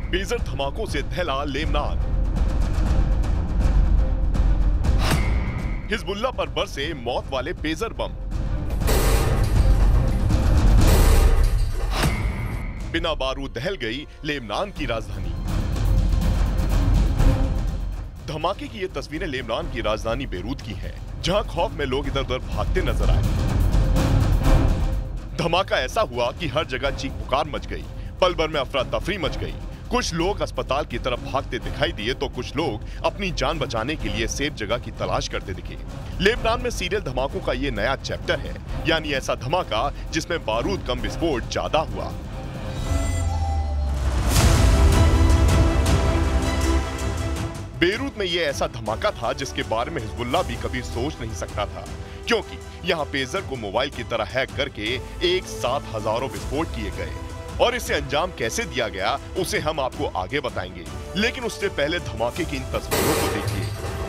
Pager धमाकों से दहला Lebanon. Hezbollah पर बरसे मौत वाले पेजर बम। बिना बारूद दहल गई लेबनान की राजधानी। धमाके की ये तस्वीरें लेबनान की राजधानी बेरूत की हैं, जहां खौफ में लोग इधर उधर भागते नजर आए। धमाका ऐसा हुआ कि हर जगह चीख पुकार मच गई, पल भर में अफरा तफरी मच गई। कुछ लोग अस्पताल की तरफ भागते दिखाई दिए तो कुछ लोग अपनी जान बचाने के लिए सेफ जगह की तलाश करते दिखे। लेबनान में सीरियल धमाकों का ये नया चैप्टर है, यानी ऐसा धमाका जिसमें बारूद कम विस्फोट ज्यादा हुआ। बेरूत में ये ऐसा धमाका था जिसके बारे में हिजबुल्लाह भी कभी सोच नहीं सकता था, क्योंकि यहाँ पेजर को मोबाइल की तरह हैक करके एक साथ हजारों विस्फोट किए गए और इसे अंजाम कैसे दिया गया उसे हम आपको आगे बताएंगे। लेकिन उससे पहले धमाके की इन तस्वीरों को देखिए।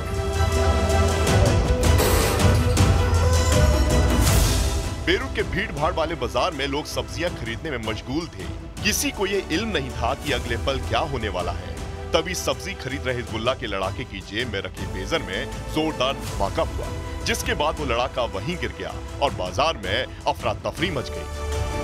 बेरूत के भीड़ भाड़ वाले बाजार में लोग सब्जियां खरीदने में मशगूल थे। किसी को ये इल्म नहीं था कि अगले पल क्या होने वाला है। तभी सब्जी खरीद रहे हिजबुल्लाह के लड़ाके की जेब में रखे पेजर में जोरदार धमाका हुआ, जिसके बाद वो लड़ाका वहीं गिर गया और बाजार में अफरा तफरी मच गई।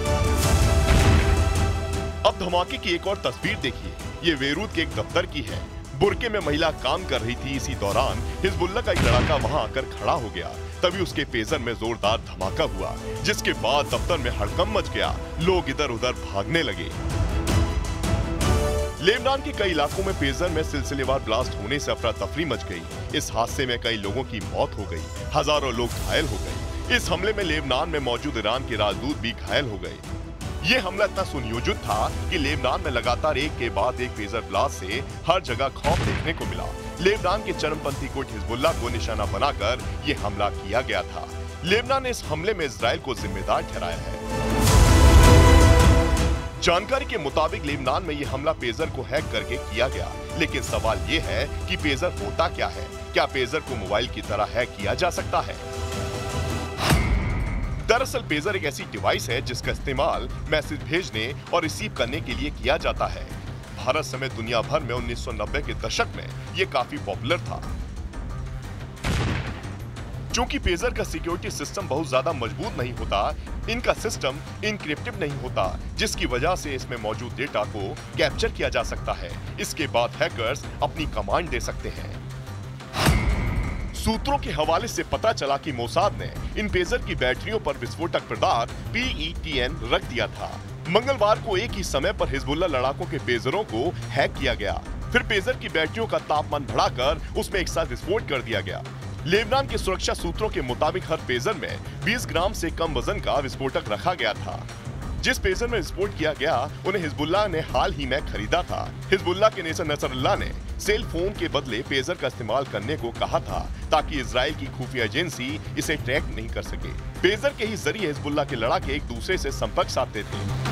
अब धमाके की एक और तस्वीर देखिए। ये बेरूत के एक दफ्तर की है। बुरके में महिला काम कर रही थी। इसी दौरान हिजबुल्लाह का एक लड़ाका वहां आकर खड़ा हो गया। तभी उसके पेजर में जोरदार धमाका हुआ, जिसके बाद दफ्तर में हड़कंप मच गया। लोग इधर उधर भागने लगे। लेबनान के कई इलाकों में पेजर में सिलसिलेवार ब्लास्ट होने से अफरा तफरी मच गई। इस हादसे में कई लोगों की मौत हो गई, हजारों लोग घायल हो गए। इस हमले में लेबनान में मौजूद ईरान के राजदूत भी घायल हो गए। ये हमला इतना सुनियोजित था कि लेबनान में लगातार एक के बाद एक पेजर ब्लास्ट से हर जगह खौफ देखने को मिला। लेबनान के चरमपंथी गुट हिजबुल्लाह को निशाना बनाकर ये हमला किया गया था। लेबनान ने इस हमले में इजराइल को जिम्मेदार ठहराया है। जानकारी के मुताबिक लेबनान में यह हमला पेजर को हैक करके किया गया, लेकिन सवाल ये है कि पेजर होता क्या है? क्या पेजर को मोबाइल की तरह हैक किया जा सकता है? दरअसल पेजर एक ऐसी डिवाइस है जिसका इस्तेमाल मैसेज भेजने और रिसीव करने के लिए किया जाता है। भारत समेत दुनिया भर में 1990 के दशक में ये काफी पॉपुलर था। चूंकि पेजर का सिक्योरिटी सिस्टम बहुत ज्यादा मजबूत नहीं होता, इनका सिस्टम इनक्रिप्टेड नहीं होता, जिसकी वजह से इसमें मौजूद डेटा को कैप्चर किया जा सकता है। इसके बाद हैकर्स अपनी कमांड दे सकते हैं। सूत्रों के हवाले से पता चला कि मोसाद ने इन पेजर की बैटरियों पर विस्फोटक पदार्थ PETN रख दिया था। मंगलवार को एक ही समय पर हिजबुल्लाह लड़ाकों के पेजरों को हैक किया गया। फिर पेजर की बैटरियों का तापमान बढ़ाकर उसमें एक साथ विस्फोट कर दिया गया। लेबनान के सुरक्षा सूत्रों के मुताबिक हर पेजर में 20 ग्राम से कम वजन का विस्फोटक रखा गया था। जिस पेजर में विस्फोट किया गया उन्हें हिजबुल्लाह ने हाल ही में खरीदा था। हिजबुल्लाह के नेता नसरुल्लाह ने सेल फोन के बदले पेजर का इस्तेमाल करने को कहा था, ताकि इजराइल की खुफिया एजेंसी इसे ट्रैक नहीं कर सके। पेजर के ही जरिए हिजबुल्लाह के लड़ाके एक दूसरे से संपर्क साधते थे।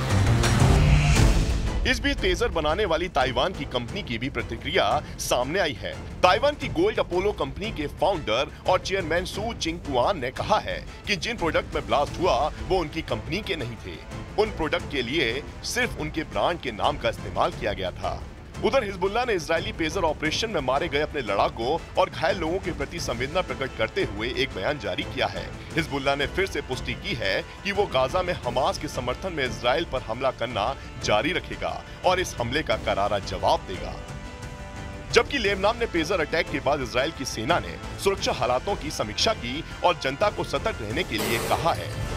इस बीच पेजर बनाने वाली ताइवान की कंपनी की भी प्रतिक्रिया सामने आई है। ताइवान की गोल्ड अपोलो कंपनी के फाउंडर और चेयरमैन सू चिंगकुआन ने कहा है कि जिन प्रोडक्ट में ब्लास्ट हुआ वो उनकी कंपनी के नहीं थे। उन प्रोडक्ट के लिए सिर्फ उनके ब्रांड के नाम का इस्तेमाल किया गया था। उधर हिजबुल्लाह ने इजरायली पेजर ऑपरेशन में मारे गए अपने लड़ाकों और घायल लोगों के प्रति संवेदना प्रकट करते हुए एक बयान जारी किया है। हिजबुल्लाह ने फिर से पुष्टि की है कि वो गाजा में हमास के समर्थन में इजराइल पर हमला करना जारी रखेगा और इस हमले का करारा जवाब देगा। जबकि लेबनान ने पेजर अटैक के बाद इजराइल की सेना ने सुरक्षा हालातों की समीक्षा की और जनता को सतर्क रहने के लिए कहा है।